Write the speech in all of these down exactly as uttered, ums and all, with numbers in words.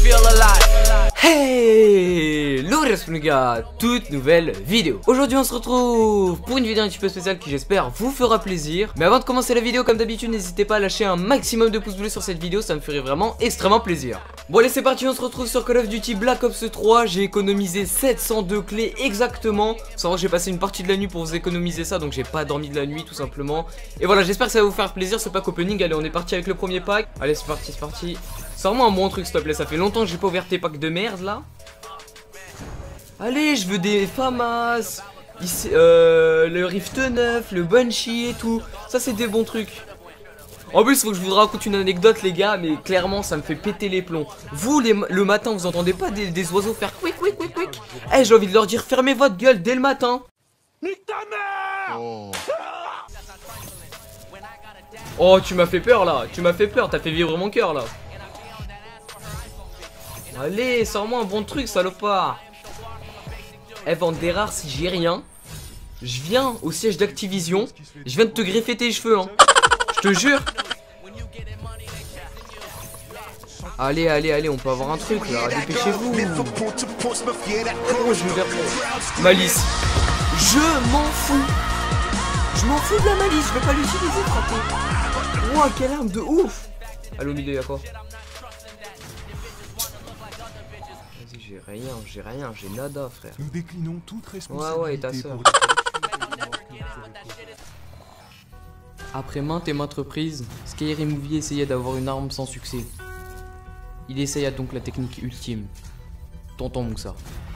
feel alive. Hey, Lourdes les gars, toute nouvelle vidéo. Aujourd'hui on se retrouve pour une vidéo un petit peu spéciale qui j'espère vous fera plaisir. Mais avant de commencer la vidéo, comme d'habitude, n'hésitez pas à lâcher un maximum de pouces bleus sur cette vidéo, ça me ferait vraiment extrêmement plaisir. Bon allez c'est parti, on se retrouve sur Call of Duty Black Ops trois. J'ai économisé sept cent deux clés exactement. Faut savoir que j'ai passé une partie de la nuit pour vous économiser ça, donc j'ai pas dormi de la nuit tout simplement. Et voilà, j'espère que ça va vous faire plaisir ce pack opening. Allez, on est parti avec le premier pack. Allez c'est parti, c'est parti. Sors-moi un bon truc s'il te plaît, ça fait longtemps que j'ai pas ouvert tes packs de merde là. Allez, je veux des FAMAS, ici, euh, le Rift neuf, le Banshee et tout. Ça c'est des bons trucs. En plus, faut que je vous raconte une anecdote les gars, mais clairement ça me fait péter les plombs. Vous les, le matin, vous entendez pas des, des oiseaux faire quick quick quick quick? Eh, j'ai envie de leur dire fermez votre gueule dès le matin. Nique ta mère! Oh, oh tu m'as fait peur là, tu m'as fait peur, t'as fait vivre mon cœur là. Allez, sors-moi un bon truc, salopard. Eh, vendre des rares si j'ai rien. Je viens au siège d'Activision. Je viens de te greffer tes cheveux, hein. Je te jure. Allez, allez, allez, on peut avoir un truc là. Dépêchez-vous. Oh, je vais vers Malice. Je m'en fous. Je m'en fous de la malice. Je vais pas l'utiliser, frapper. Ouah, quelle arme de ouf. Allô, milieu, y'a quoi? J'ai rien, j'ai rien, j'ai nada frère. Nous déclinons toute responsabilité. Ouais ouais, et ta soeur. Après maintes et maintes reprises, Skyrim Movie essayait d'avoir une arme sans succès. Il essaya donc la technique ultime. Tonton Moussa.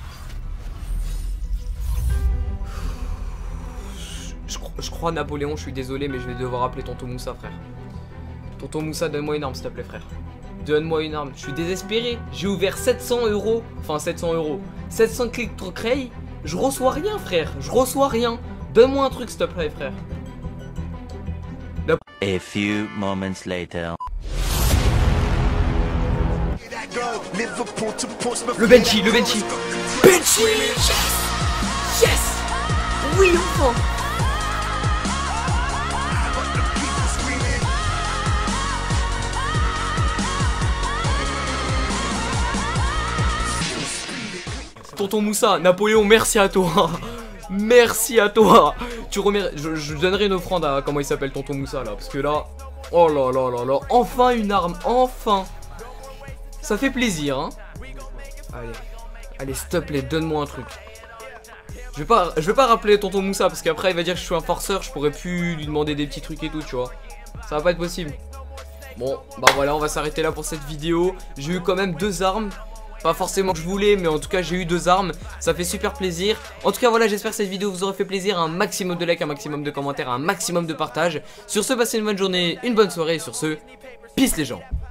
Je, je, je crois Napoléon, je suis désolé mais je vais devoir appeler Tonton Moussa frère. Tonton Moussa, donne-moi une arme s'il te plaît frère. Donne-moi une arme, je suis désespéré. J'ai ouvert sept cents euros, enfin sept cents euros, sept cents clics trop créés. Je reçois rien frère, je reçois rien. Donne-moi un truc s'il te plaît frère. La... A few moments later. Le Banshee, le Banshee. Banshee, yes, yes. Oui enfin. Tonton Moussa, Napoléon, merci à toi. Merci à toi. Tu remets, je, je donnerai une offrande à comment il s'appelle Tonton Moussa là, parce que là, oh là là là là, enfin une arme, enfin. Ça fait plaisir, hein. Allez, allez, s'il te plaît, donne-moi un truc. Je vais pas, je vais pas rappeler Tonton Moussa parce qu'après il va dire que je suis un forceur, je pourrais plus lui demander des petits trucs et tout, tu vois. Ça va pas être possible. Bon, bah voilà, on va s'arrêter là pour cette vidéo. J'ai eu quand même deux armes. Pas forcément que je voulais, mais en tout cas j'ai eu deux armes. Ça fait super plaisir. En tout cas voilà, j'espère que cette vidéo vous aura fait plaisir. Un maximum de likes, un maximum de commentaires, un maximum de partage. Sur ce, passez une bonne journée, une bonne soirée. Et sur ce, peace les gens.